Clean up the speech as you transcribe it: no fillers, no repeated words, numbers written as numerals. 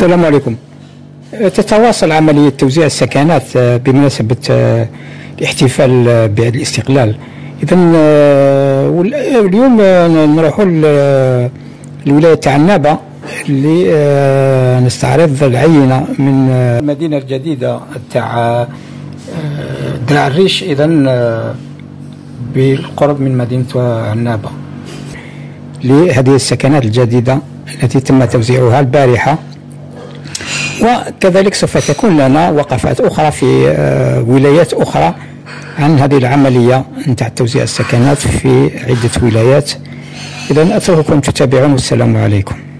السلام عليكم. تتواصل عملية توزيع السكنات بمناسبة الاحتفال بعيد الاستقلال. إذا اليوم نروحوا لولاية عنابة اللي نستعرض العينة من المدينة الجديدة تاع درع الريش، إذا بالقرب من مدينة عنابة، لهذه السكنات الجديدة التي تم توزيعها البارحة. وكذلك سوف تكون لنا وقفات أخرى في ولايات أخرى عن هذه العملية نتاع توزيع السكنات في عدة ولايات. إذا أترككم تتابعون، والسلام عليكم.